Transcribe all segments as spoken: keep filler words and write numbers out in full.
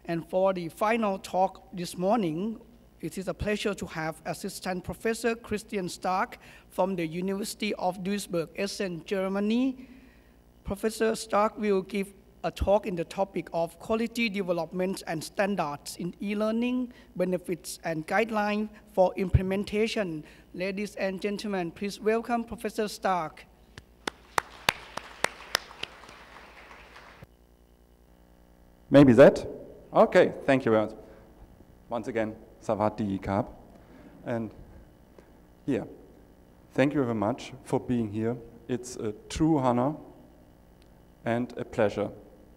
And for the final talk this morning, it is a pleasure to have Assistant Professor Christian Stark from the University of Duisburg, Essen, Germany. Professor Stark will give a talk in the topic of quality development and standards in e-learning, benefits and guidelines for implementation. Ladies and gentlemen, please welcome Professor Stark. Maybe that? Okay, thank you very much. Once again, Savati Kab. And yeah, thank you very much for being here. It's a true honor and a pleasure.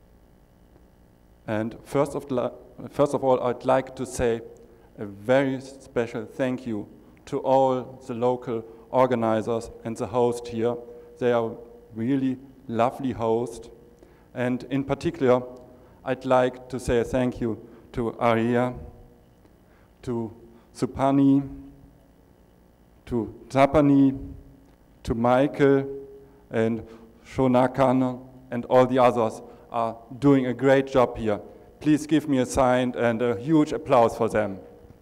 And first of, first of all, I'd like to say a very special thank you to all the local organizers and the host here. They are really lovely hosts. And in particular, I'd like to say a thank you to Arya, to Supani, to Tapani, to Michael and Shonakan and all the others are doing a great job here. Please give me a sign and a huge applause for them.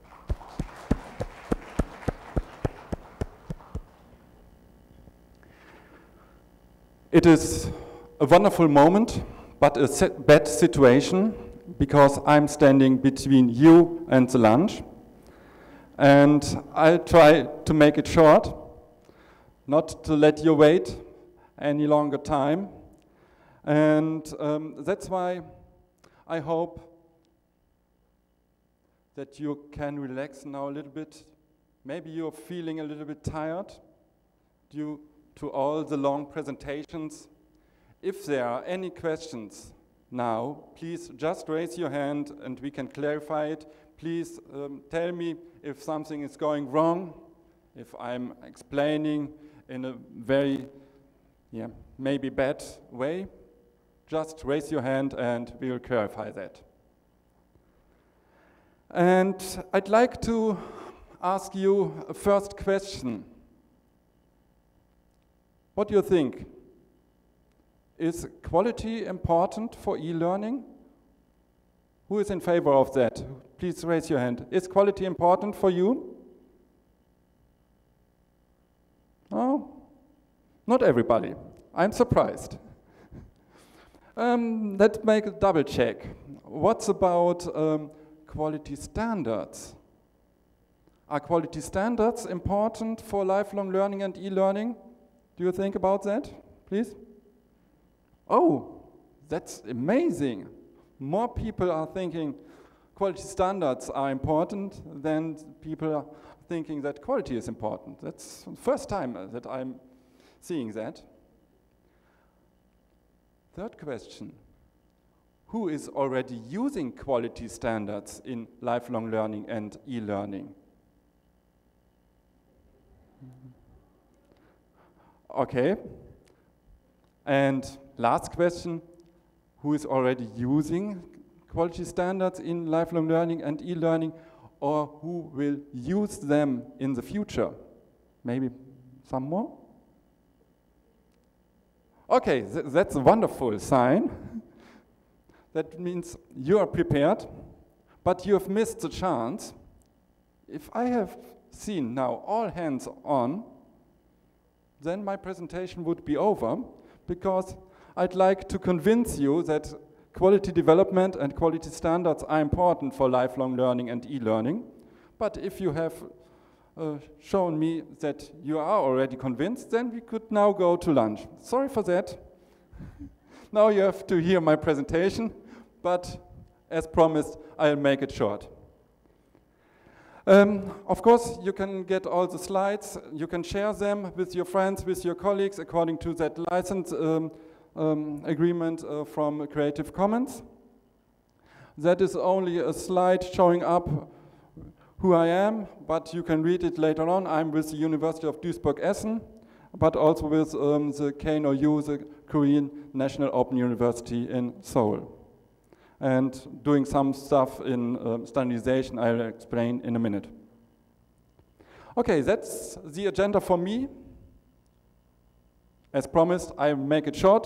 It is a wonderful moment, but a bad situation, because I'm standing between you and the lunch. And I'll try to make it short, not to let you wait any longer time. And um, that's why I hope that you can relax now a little bit. Maybe you're feeling a little bit tired due to all the long presentations. If there are any questions now, please just raise your hand and we can clarify it. Please um, tell me if something is going wrong, if I'm explaining in a very, yeah, maybe bad way. Just raise your hand and we will clarify that. And I'd like to ask you a first question. What do you think? Is quality important for e-learning? Who is in favor of that? Please raise your hand. Is quality important for you? Oh, not everybody. I'm surprised. Um, let's make a double check. What's about um, quality standards? Are quality standards important for lifelong learning and e-learning? Do you think about that, please? Oh, that's amazing. More people are thinking quality standards are important than people are thinking that quality is important. That's the first time that I'm seeing that. Third question, who is already using quality standards in lifelong learning and e-learning? Okay. And last question, who is already using quality standards in lifelong learning and e-learning, or who will use them in the future? Maybe some more? Okay, th that's a wonderful sign. That means you are prepared, but you have missed the chance. If I have seen now all hands on, then my presentation would be over, because I'd like to convince you that quality development and quality standards are important for lifelong learning and e-learning. But if you have uh, shown me that you are already convinced, then we could now go to lunch. Sorry for that. Now you have to hear my presentation, but as promised, I'll make it short. Um, of course, you can get all the slides, you can share them with your friends, with your colleagues, according to that license um, um, agreement uh, from Creative Commons. That is only a slide showing up who I am, but you can read it later on. I'm with the University of Duisburg-Essen, but also with um, the K N O U, the Korean National Open University in Seoul. And doing some stuff in um, standardization I'll explain in a minute. Okay, that's the agenda for me. As promised, I'll make it short.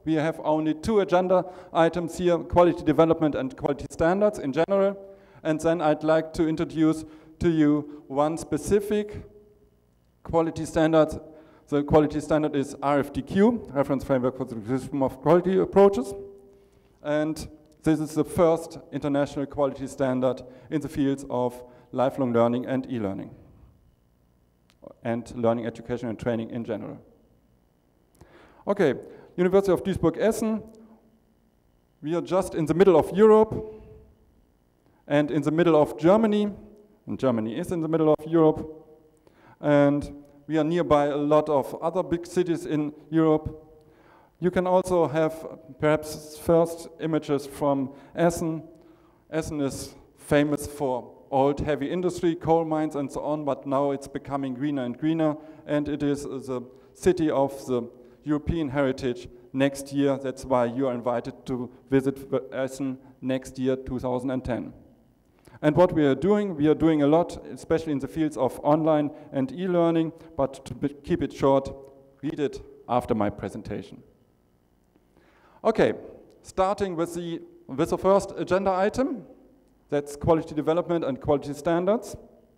We have only two agenda items here, quality development and quality standards in general. And then I'd like to introduce to you one specific quality standard. The quality standard is R F D Q, Reference Framework for the System of Quality Approaches. And this is the first international quality standard in the fields of lifelong learning and e-learning, and learning, education, and training in general. Okay, University of Duisburg-Essen. We are just in the middle of Europe and in the middle of Germany. And Germany is in the middle of Europe. And we are nearby a lot of other big cities in Europe. You can also have perhaps first images from Essen. Essen is famous for old heavy industry, coal mines and so on, but now it's becoming greener and greener, and it is the city of the European heritage next year. That's why you are invited to visit Essen next year, two thousand ten. And what we are doing, we are doing a lot, especially in the fields of online and e-learning, but to keep it short, read it after my presentation. Okay, starting with the, with the first agenda item, that's quality development and quality standards.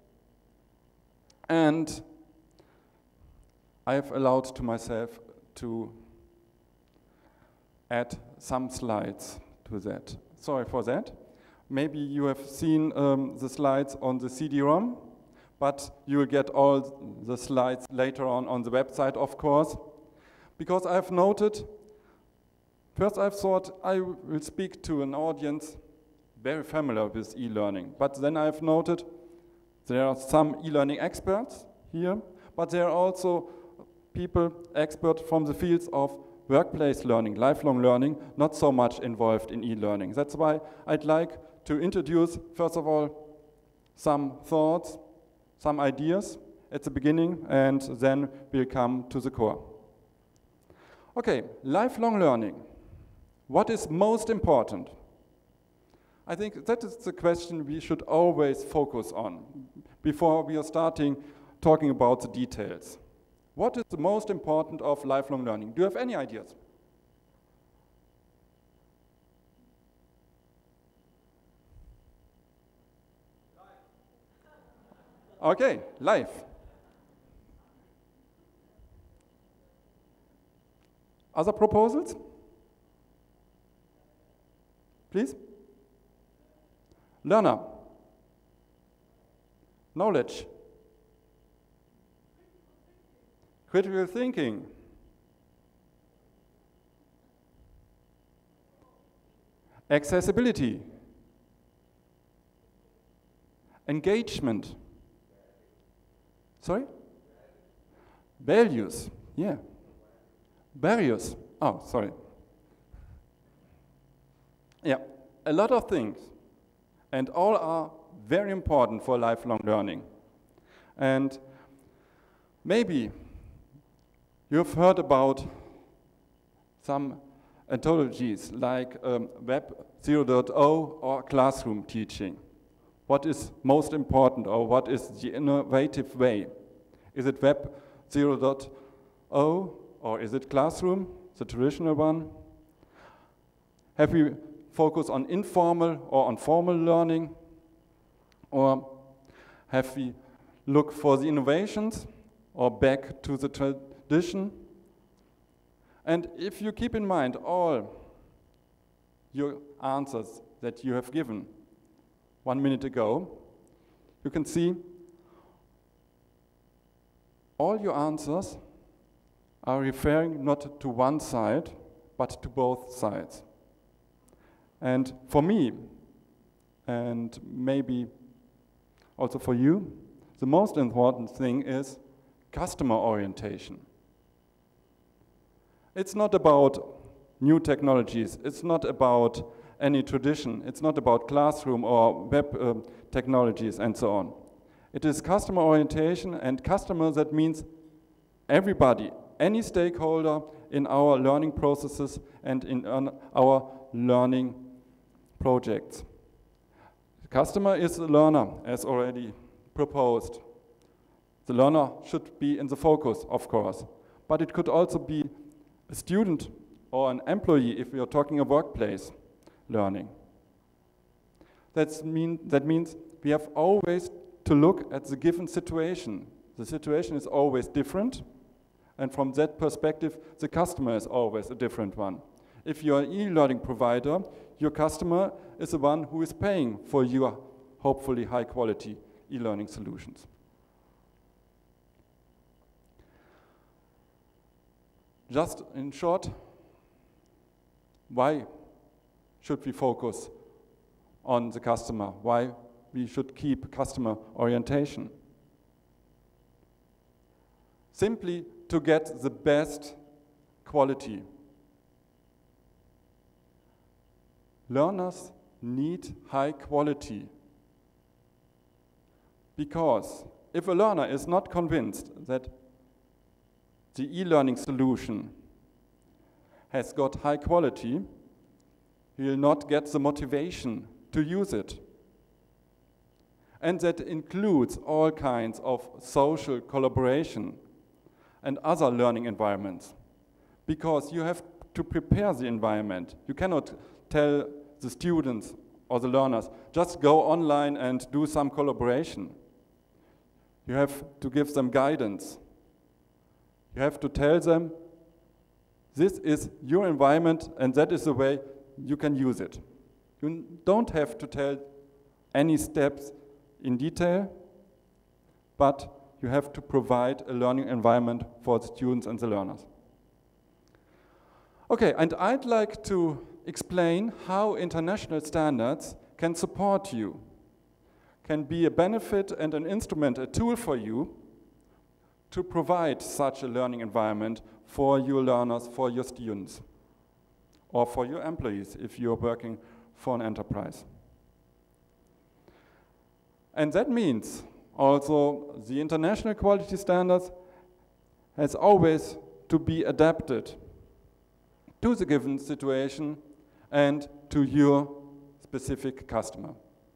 And I have allowed to myself to add some slides to that. Sorry for that. Maybe you have seen um, the slides on the C D ROM, but you will get all the slides later on on the website, of course. Because I've noted, first I've thought I will speak to an audience very familiar with e-learning, but then I've noted there are some e-learning experts here, but there are also people, experts from the fields of workplace learning, lifelong learning, not so much involved in e-learning. That's why I'd like to introduce, first of all, some thoughts, some ideas at the beginning, and then we'll come to the core. Okay, lifelong learning. What is most important? I think that is the question we should always focus on before we are starting talking about the details. What is the most important of lifelong learning? Do you have any ideas? Okay, life. Other proposals? Please? Learner. Knowledge. Critical thinking. Accessibility. Engagement. Sorry? Values. Yeah. Barriers. Oh, sorry. Yeah, a lot of things. And all are very important for lifelong learning. And maybe you've heard about some anthologies like um, Web zero point zero or classroom teaching. What is most important, or what is the innovative way? Is it Web zero point zero or is it classroom, the traditional one? Have we focused on informal or on formal learning? Or have we looked for the innovations or back to the tradition? And if you keep in mind all your answers that you have given one minute ago, you can see all your answers are referring not to one side, but to both sides. And for me, and maybe also for you, the most important thing is customer orientation. It's not about new technologies, it's not about any tradition, it's not about classroom or web uh, technologies and so on. It is customer orientation, and customer, that means everybody, any stakeholder in our learning processes and in our learning projects. The customer is the learner, as already proposed. The learner should be in the focus, of course, but it could also be a student or an employee if we are talking a workplace learning. That's mean, that means we have always to look at the given situation. The situation is always different, and from that perspective, the customer is always a different one. If you're an e-learning provider, your customer is the one who is paying for your hopefully high-quality e-learning solutions. Just in short, why should we focus on the customer? Why we should keep customer orientation? Simply to get the best quality. Learners need high quality, because if a learner is not convinced that the e-learning solution has got high quality, he will not get the motivation to use it. And that includes all kinds of social collaboration and other learning environments, because you have to prepare the environment. You cannot tell the students or the learners, just go online and do some collaboration. You have to give them guidance. You have to tell them, this is your environment and that is the way you can use it. You don't have to tell any steps in detail, but you have to provide a learning environment for the students and the learners. Okay, and I'd like to explain how international standards can support you, can be a benefit and an instrument, a tool for you to provide such a learning environment for your learners, for your students, or for your employees if you're working for an enterprise. And that means also the international quality standards has always to be adapted to the given situation and to your specific customer.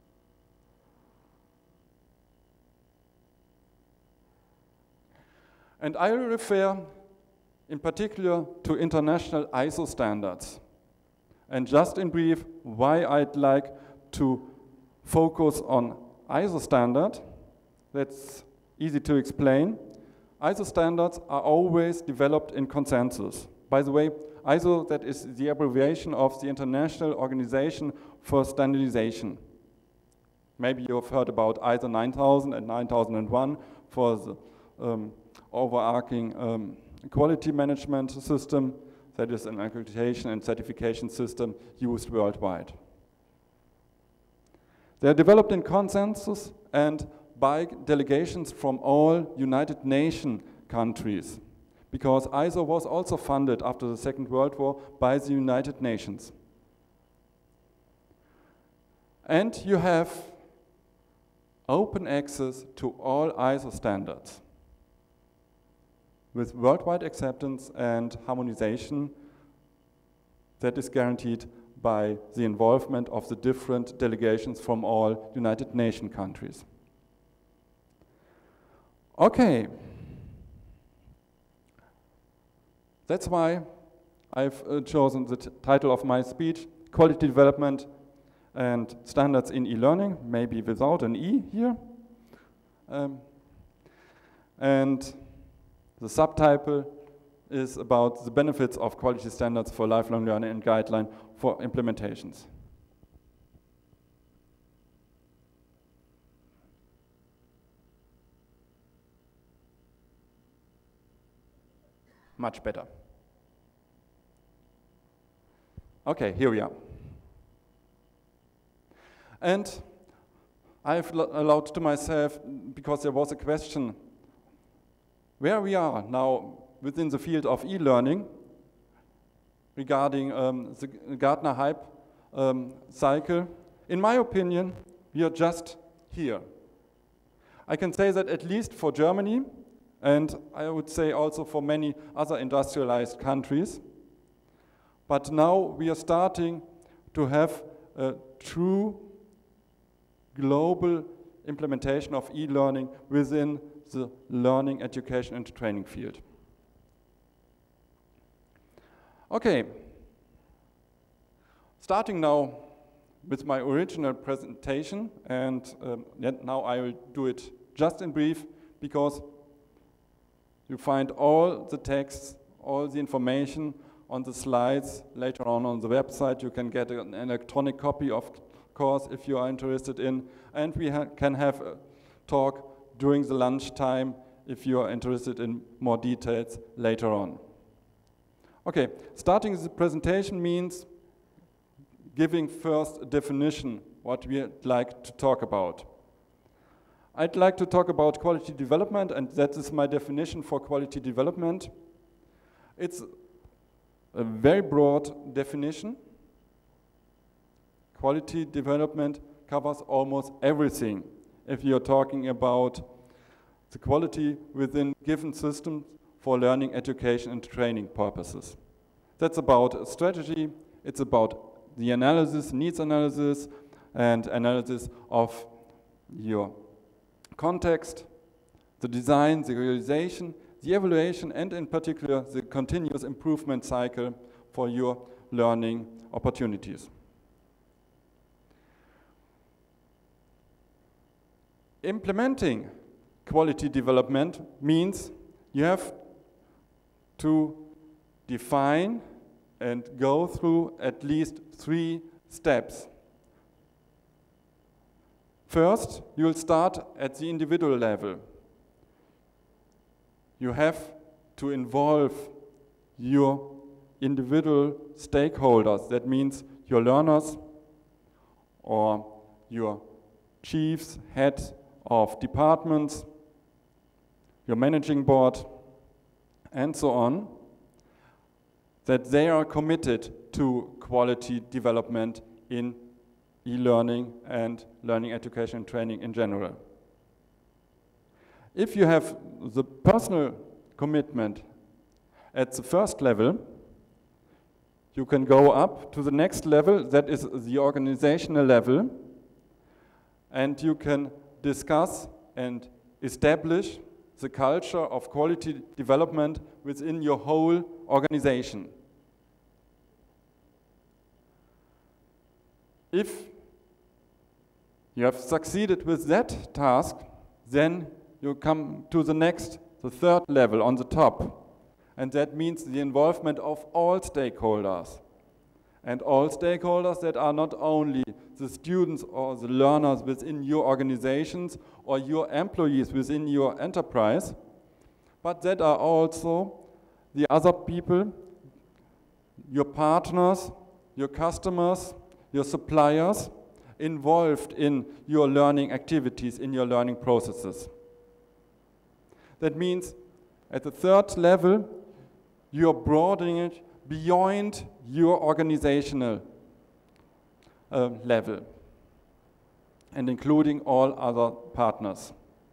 And I will refer in particular to international I S O standards. And just in brief, why I'd like to focus on I S O standard, that's easy to explain. I S O standards are always developed in consensus. By the way, I S O, that is the abbreviation of the International Organization for Standardization. Maybe you've heard about I S O nine thousand and nine thousand one for the um, overarching um, quality management system, that is an accreditation and certification system used worldwide. They are developed in consensus and by delegations from all United Nations countries, because I S O was also funded after the Second World War by the United Nations. And you have open access to all I S O standards with worldwide acceptance and harmonization that is guaranteed by the involvement of the different delegations from all United Nations countries. Okay. That's why I've uh, chosen the t title of my speech, Quality Development and Standards in E-Learning, maybe without an E here. Um, and the subtitle is about the benefits of quality standards for lifelong learning and guideline for implementations. Much better. Okay, here we are. And I've allowed to myself, because there was a question, where we are now within the field of e-learning regarding um, the Gartner Hype um, cycle. In my opinion, we are just here. I can say that at least for Germany, and I would say also for many other industrialized countries. But now we are starting to have a true global implementation of e-learning within the learning, education, and training field. Okay, starting now with my original presentation, and um, now I will do it just in brief, because you find all the texts, all the information on the slides later on on the website. You can get an electronic copy, of course, if you are interested in, and we ha can have a talk during the lunchtime if you are interested in more details later on. Okay, starting the presentation means giving first a definition what we'd like to talk about. I'd like to talk about quality development, and that is my definition for quality development. It's a very broad definition. Quality development covers almost everything if you're talking about the quality within given systems for learning, education, and training purposes. That's about strategy, it's about the analysis, needs analysis, and analysis of your context, the design, the realization, the evaluation, and in particular, the continuous improvement cycle for your learning opportunities. Implementing quality development means you have to define and go through at least three steps. First, you'll start at the individual level. You have to involve your individual stakeholders. That means your learners or your chiefs, heads of departments, your managing board, and so on, that they are committed to quality development in e-learning and learning, education, and training in general. If you have the personal commitment at the first level, you can go up to the next level, that is the organizational level, and you can discuss and establish the culture of quality development within your whole organization. If you have succeeded with that task, then you come to the next, the third level on the top. And that means the involvement of all stakeholders. And all stakeholders that are not only the students or the learners within your organizations or your employees within your enterprise, but that are also the other people, your partners, your customers, your suppliers, involved in your learning activities, in your learning processes. That means at the third level, you're broadening it beyond your organizational uh, level and including all other partners.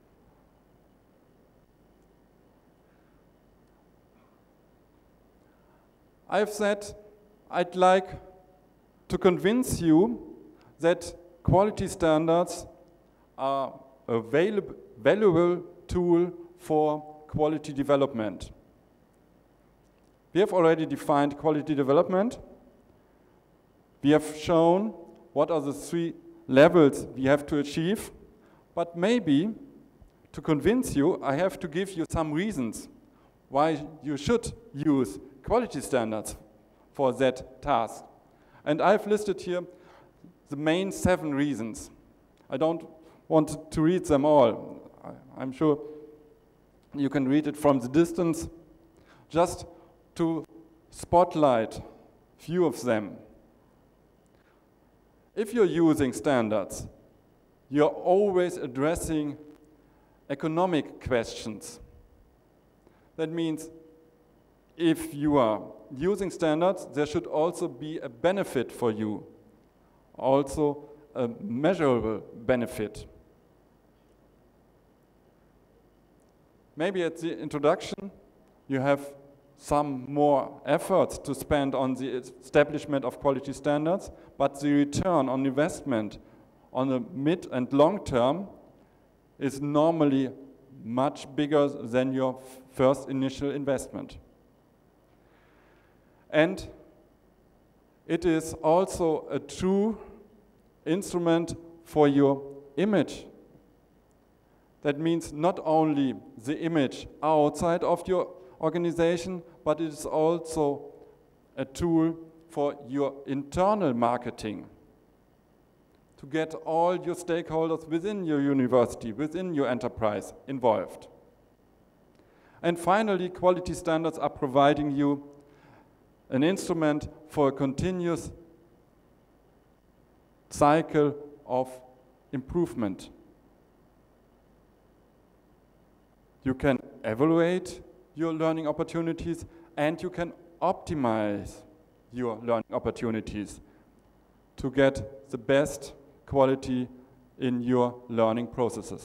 I've said I'd like to convince you that quality standards are a valuable, valuable tool for quality development. We have already defined quality development. We have shown what are the three levels we have to achieve, but maybe to convince you, I have to give you some reasons why you should use quality standards for that task. And I've listed here the main seven reasons. I don't want to read them all. I'm sure you can read it from the distance. Just to spotlight a few of them. If you're using standards, you're always addressing economic questions. That means if you are using standards, there should also be a benefit for you, also a measurable benefit. Maybe at the introduction, you have some more efforts to spend on the establishment of quality standards, but the return on investment on the mid and long term is normally much bigger than your first initial investment. And it is also a true instrument for your image. That means not only the image outside of your organization, but it is also a tool for your internal marketing, to get all your stakeholders within your university, within your enterprise involved. And finally, quality standards are providing you an instrument for a continuous cycle of improvement. You can evaluate your learning opportunities and you can optimize your learning opportunities to get the best quality in your learning processes.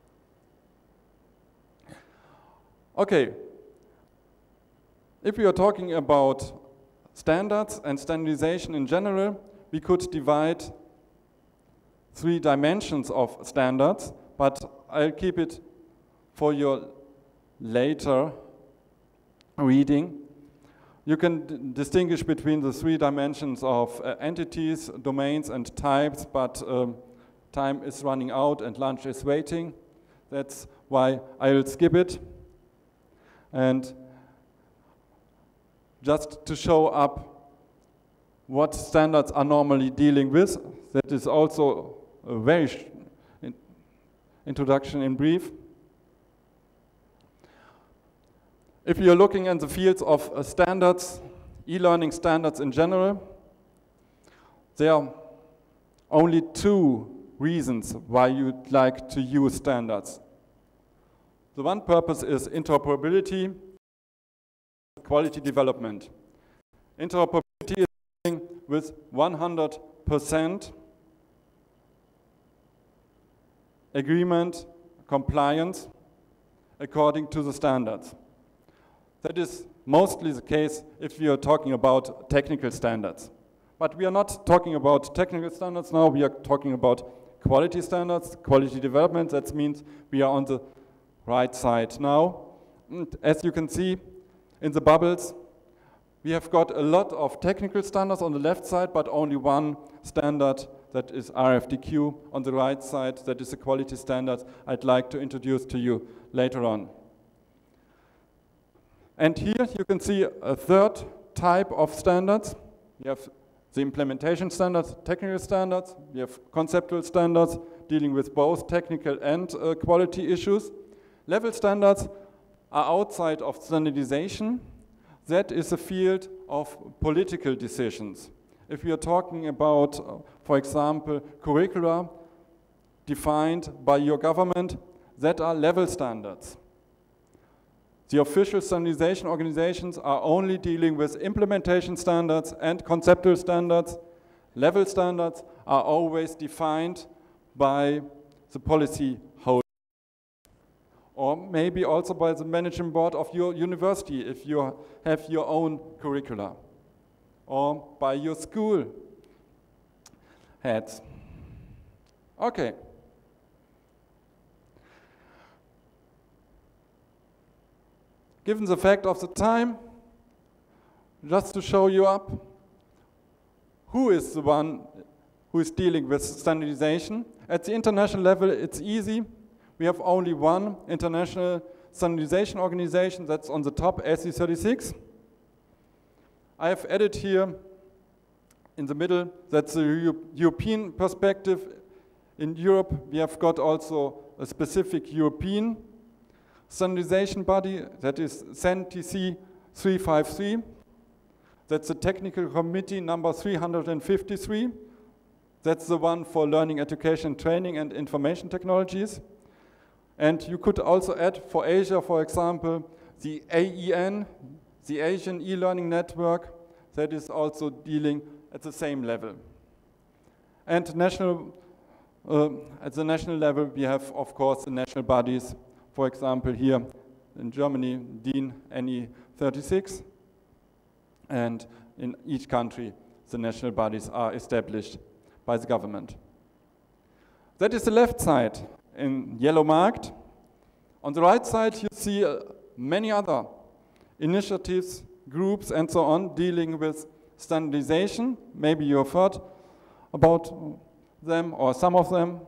Okay, if we are talking about standards and standardization in general, we could divide three dimensions of standards, but I'll keep it for your later reading. You can d distinguish between the three dimensions of uh, entities, domains, and types, but um, time is running out and lunch is waiting. That's why I'll skip it. And just to show up what standards are normally dealing with, that is also a very sh in introduction in brief. If you're looking in the fields of uh, standards, e-learning standards in general, there are only two reasons why you'd like to use standards. The one purpose is interoperability, quality development. Interoperability is dealing with one hundred percent agreement, compliance, according to the standards. That is mostly the case if we are talking about technical standards. But we are not talking about technical standards now, we are talking about quality standards, quality development. That means we are on the right side now. And as you can see in the bubbles, we have got a lot of technical standards on the left side, but only one standard, that is R F D Q, on the right side, that is a quality standard I'd like to introduce to you later on. And here you can see a third type of standards. We have the implementation standards, technical standards, we have conceptual standards dealing with both technical and uh, quality issues. Level standards are outside of standardization. That is a field of political decisions. If we are talking about, uh, for example, curricula defined by your government, that are level standards. The official standardization organizations are only dealing with implementation standards and conceptual standards. Level standards are always defined by the policy holder, or maybe also by the managing board of your university if you have your own curricula, or by your school heads. Okay. Given the fact of the time, just to show you up, who is the one who is dealing with standardization? At the international level, it's easy. We have only one international standardization organization, that's on the top, A S I thirty-six. I have added here in the middle, that's the Euro European perspective. In Europe, we have got also a specific European standardization body, that is C E N T C three fifty-three. That's the technical committee number three hundred fifty-three. That's the one for learning, education, training, and information technologies. And you could also add for Asia, for example, the A E N, the Asian e-learning network, that is also dealing at the same level. And national, uh, at the national level, we have, of course, the national bodies. For example, here in Germany, DIN N E thirty-six, and in each country, the national bodies are established by the government. That is the left side, in yellow marked. On the right side, you see uh, many other initiatives, groups, and so on, dealing with standardization. Maybe you have heard about them or some of them.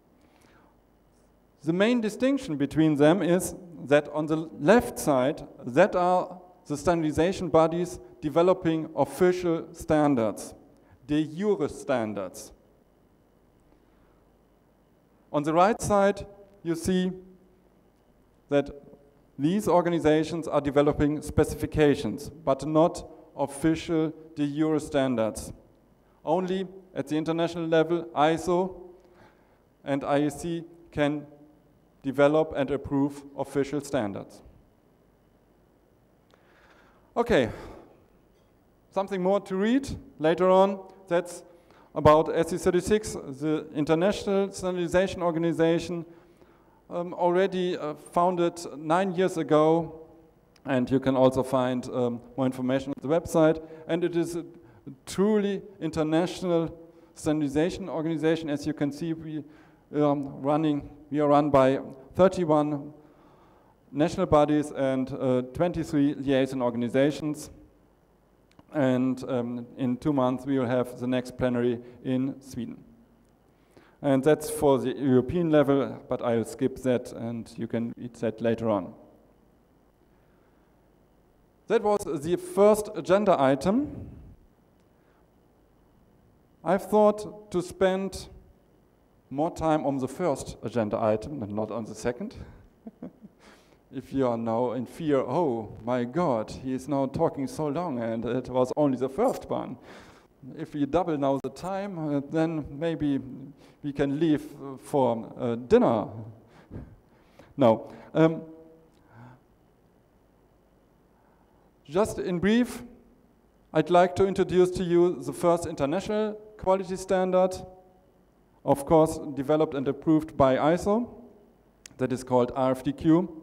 The main distinction between them is that on the left side, that are the standardization bodies developing official standards, de jure standards. On the right side, you see that these organizations are developing specifications, but not official de jure standards. Only at the international level, I S O and I E C can develop and approve official standards. Okay, something more to read later on. That's about S E thirty-six, the International Standardization Organization, um, already uh, founded nine years ago, and you can also find um, more information on the website. And it is a truly international standardization organization. As you can see, we um, running we are run by thirty-one national bodies and uh, twenty-three liaison organizations. And um, in two months we will have the next plenary in Sweden. And that's for the European level, but I'll skip that and you can read that later on. That was the first agenda item. I've thought to spend more time on the first agenda item and not on the second. If you are now in fear, oh my God, he is now talking so long and it was only the first one. If we double now the time, uh, then maybe we can leave uh, for uh, dinner. No. Um, just in brief, I'd like to introduce to you the first international quality standard, of course developed and approved by I S O, that is called R F D Q.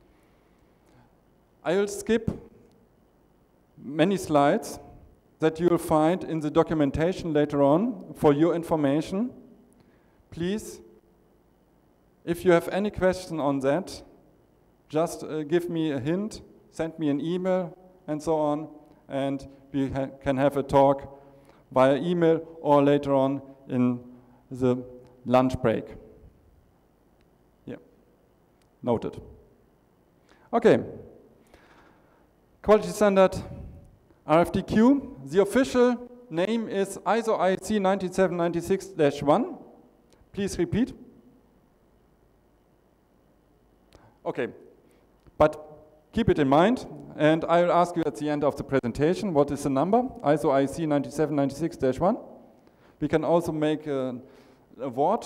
I'll skip many slides that you'll find in the documentation later on for your information. Please, if you have any question on that, just uh, give me a hint, send me an email and so on, and we ha can have a talk via email or later on in the lunch break. Yeah, noted. Okay. Quality standard R F D Q. The official name is I S O I E C ninety-seven ninety-six dash one. Please repeat. Okay, but keep it in mind, and I will ask you at the end of the presentation what is the number, I S O I E C ninety-seven ninety-six dash one. We can also make an award.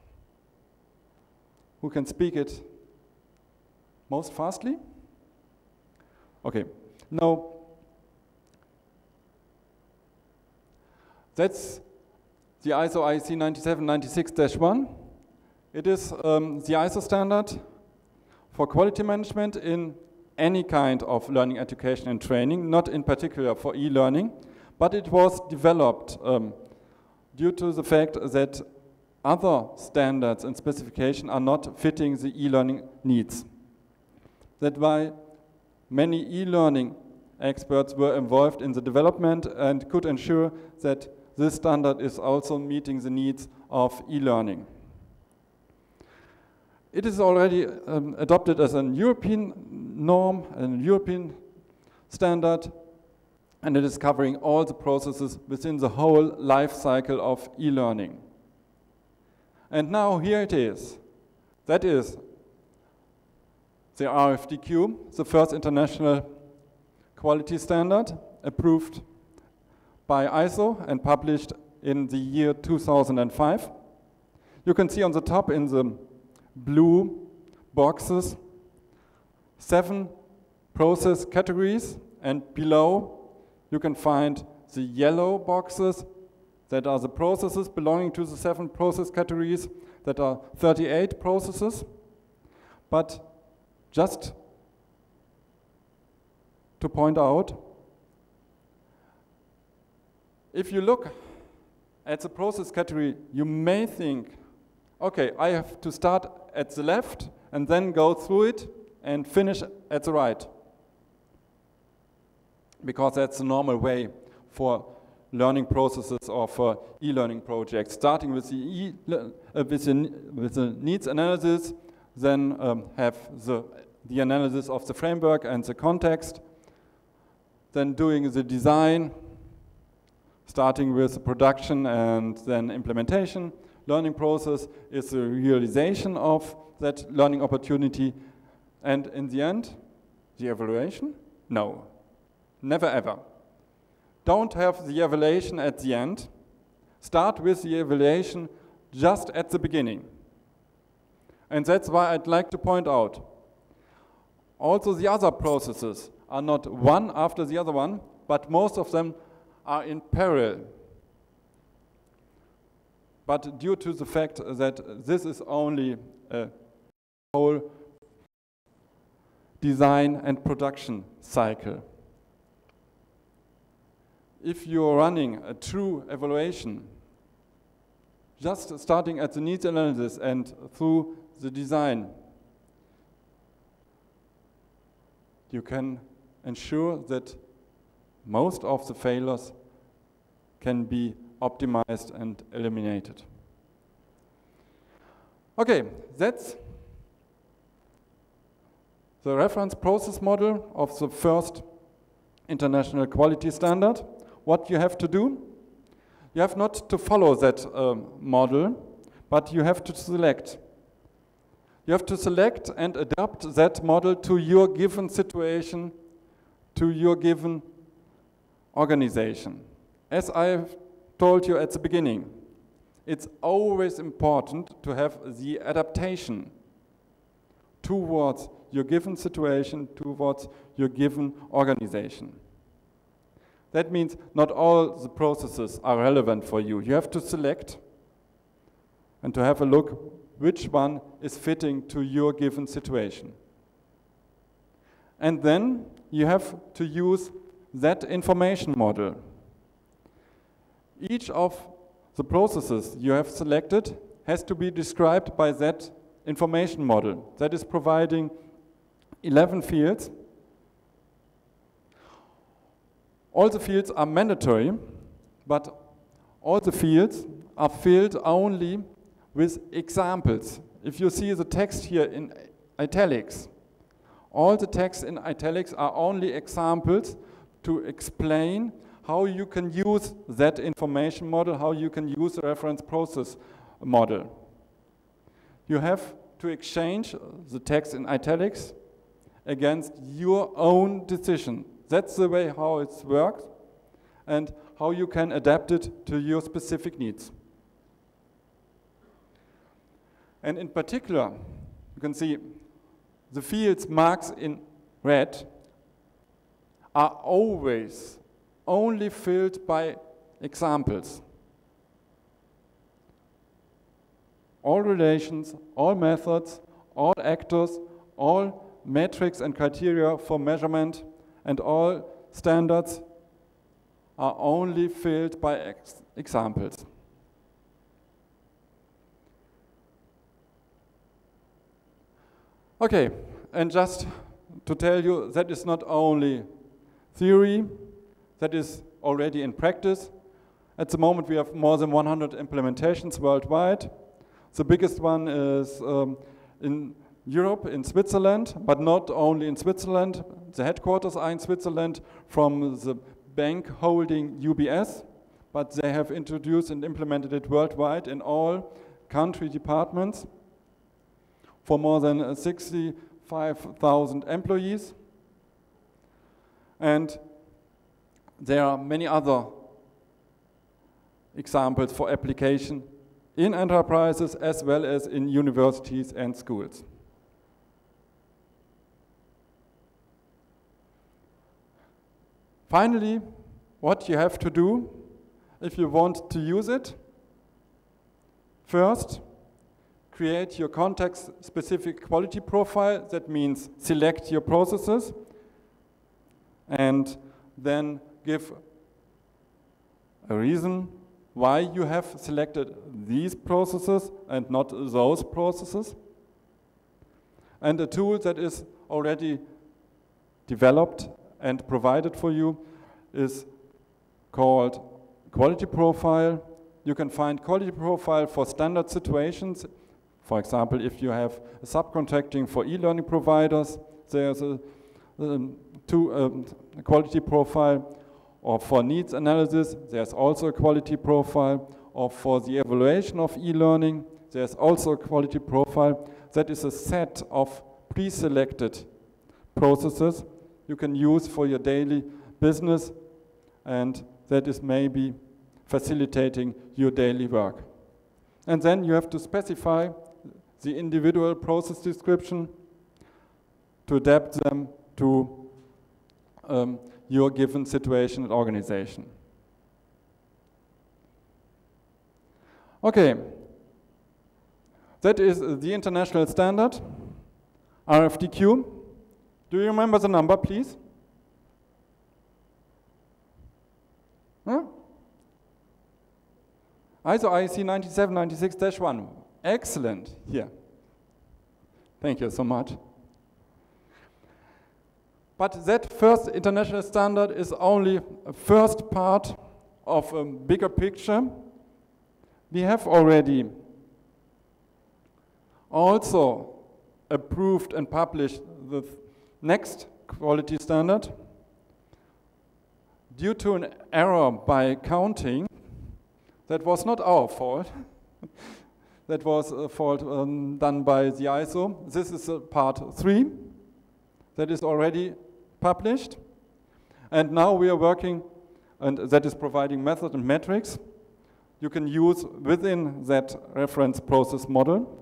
Who can speak it most fastly? Okay. Now, that's the I S O I E C ninety-seven ninety-six dash one. It is um, the I S O standard for quality management in any kind of learning, education, and training, not in particular for e-learning, but it was developed um, due to the fact that other standards and specifications are not fitting the e-learning needs. That's why many e-learning experts were involved in the development and could ensure that this standard is also meeting the needs of e-learning. It is already um, adopted as a European norm, a European standard, and it is covering all the processes within the whole life cycle of e-learning. And now here it is. That is the R F D Q, the first international quality standard, approved by I S O and published in the year two thousand five. You can see on the top in the blue boxes seven process categories, and below you can find the yellow boxes that are the processes belonging to the seven process categories, that are thirty-eight processes. But just to point out, if you look at the process category, you may think, okay, I have to start at the left and then go through it and finish at the right, because that's the normal way for learning processes or for e-learning projects, starting with the, e uh, with, the, with the needs analysis, then um, have the, the analysis of the framework and the context, then doing the design, starting with the production and then implementation. Learning process is the realization of that learning opportunity, and in the end, the evaluation? No, never ever. Don't have the evaluation at the end. Start with the evaluation just at the beginning. And that's why I'd like to point out, also the other processes are not one after the other one, but most of them are in parallel. But due to the fact that this is only a whole design and production cycle, if you're running a true evaluation, just starting at the needs analysis and through the design, you can ensure that most of the failures can be optimized and eliminated. Okay, that's the reference process model of the first international quality standard. What you have to do? You have not to follow that um, model, but you have to select. You have to select and adapt that model to your given situation, to your given organization. As I've told you at the beginning, it's always important to have the adaptation towards your given situation, towards your given organization. That means not all the processes are relevant for you. You have to select and to have a look which one is fitting to your given situation. And then you have to use that information model. Each of the processes you have selected has to be described by that information model that is providing eleven fields. All the fields are mandatory, but all the fields are filled only with examples. If you see the text here in italics, all the text in italics are only examples to explain how you can use that information model, how you can use the reference process model. You have to exchange the text in italics against your own decision. That's the way how it works and how you can adapt it to your specific needs. And in particular, you can see the fields marked in red are always only filled by examples. All relations, all methods, all actors, all metrics and criteria for measurement, and all standards are only filled by ex examples. Okay, and just to tell you, that is not only theory, that is already in practice. At the moment we have more than one hundred implementations worldwide. The biggest one is um, in Europe, in Switzerland, but not only in Switzerland. The headquarters are in Switzerland from the bank holding U B S, but they have introduced and implemented it worldwide in all country departments for more than sixty-five thousand employees. And there are many other examples for application in enterprises as well as in universities and schools. Finally, what you have to do if you want to use it, first, create your context-specific quality profile. That means select your processes and then give a reason why you have selected these processes and not those processes. And a tool that is already developed and provided for you is called quality profile. You can find quality profile for standard situations. For example, if you have a subcontracting for e-learning providers, there's a, um, two, um, a quality profile. Or for needs analysis, there's also a quality profile. Or for the evaluation of e-learning, there's also a quality profile. That is a set of pre-selected processes you can use for your daily business, and that is maybe facilitating your daily work. And then you have to specify the individual process description to adapt them to um, your given situation and organization. Okay, that is the international standard, R F D Q. Do you remember the number, please? Huh? I S O I E C nine seven nine six dash one. Excellent. Here. Thank you so much. But that first international standard is only a first part of a bigger picture. We have already also approved and published the next quality standard. Due to an error by counting, that was not our fault. That was a fault um, done by the I S O. This is uh, part three that is already published. And now we are working, and that is providing method and metrics you can use within that reference process model.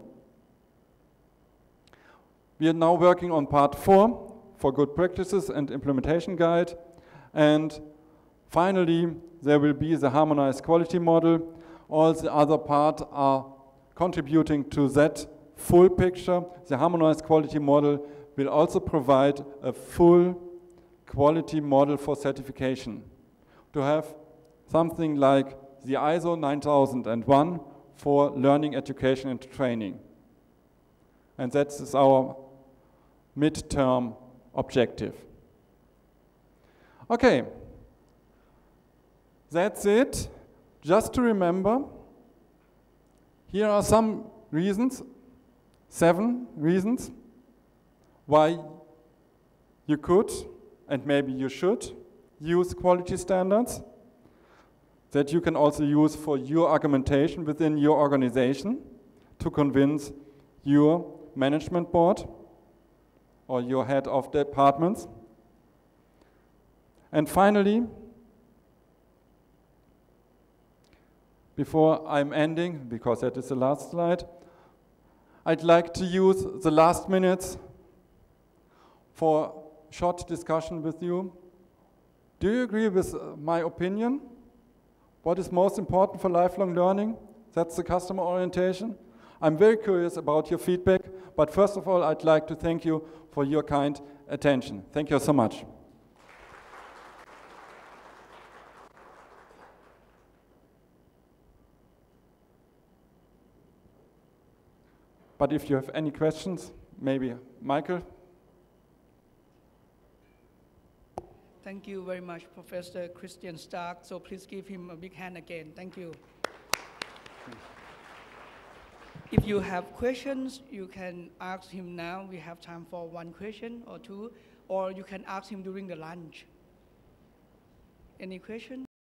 We are now working on part four for good practices and implementation guide. And finally, there will be the harmonized quality model. All the other parts are contributing to that full picture. The harmonized quality model will also provide a full quality model for certification, to have something like the I S O nine thousand one for learning, education, and training. And that is our midterm objective. Okay, that's it. Just to remember, here are some reasons, seven reasons why you could, and maybe you should, use quality standards that you can also use for your argumentation within your organization to convince your management board or your head of departments. And finally, before I'm ending, because that is the last slide, I'd like to use the last minutes for short discussion with you. Do you agree with my opinion? What is most important for lifelong learning? That's the customer orientation. I'm very curious about your feedback, but first of all, I'd like to thank you for your kind attention. Thank you so much. But if you have any questions, maybe Michael? Thank you very much, Professor Christian Stark. So please give him a big hand again. Thank you. If you have questions, you can ask him now. We have time for one question or two, or you can ask him during the lunch. Any question?